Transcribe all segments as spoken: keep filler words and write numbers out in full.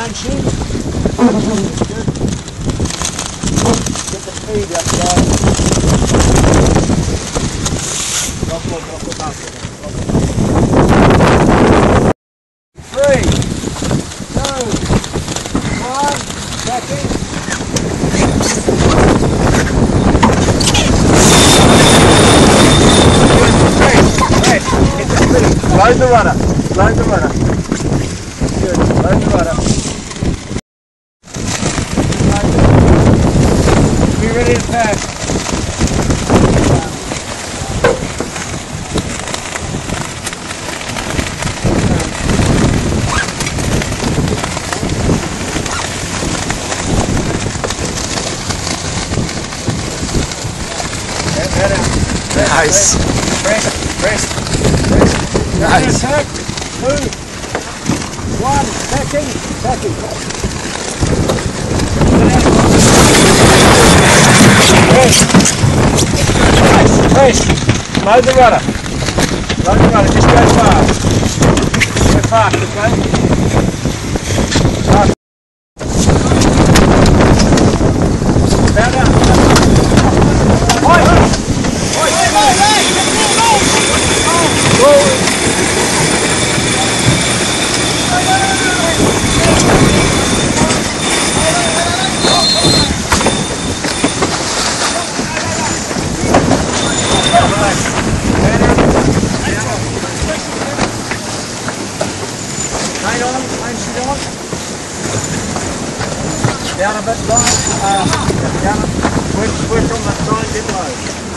line sheet. Good. Get the speed up, guys. Drop it, drop it back. Three, two, one, second. Load the rudder, load the rudder. Good, load the rudder. Be ready to pass. Nice. Press, press, press. Nice. Attack. Two, one, second, second. Press. Nice. Press. Load the rudder. Load the rudder. Just go fast. Go fast, okay? Fast. Down, down. Oi! Oi! Oi! Line on, line sheet on. Down a bit, down. Uh, down. Work, work on that side, get low.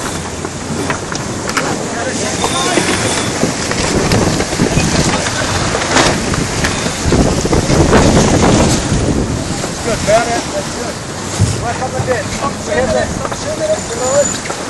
That's good, bear it, that's good. Work on the dip. Stop shooting it, stop shooting it, below it.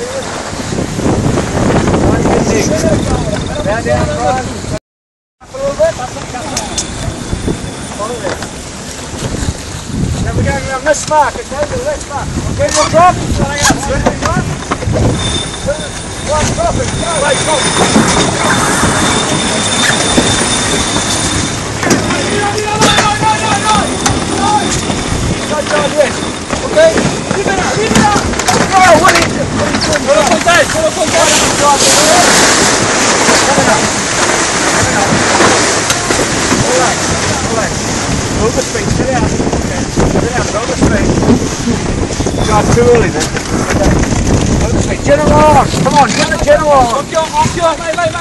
One, good dig. Bear down, Brian. Up a little bit, that's it, come on. Follow this. Now we're going around this mark, okay, the left mark. Okay, we'll drop. Good, we'll drop. Two, one, drop it. Go, wait, go. Okay, leave it out, leave it out. No, what is it? What is it? Solo con te, solo con te. Coming up. Coming up. All right, all right. Hold the speed, sit down. Okay, sit down, hold the speed. God, too early then. Okay. Hold the speed. General, come on, get the general. Occhio, occhio, vai, vai, vai.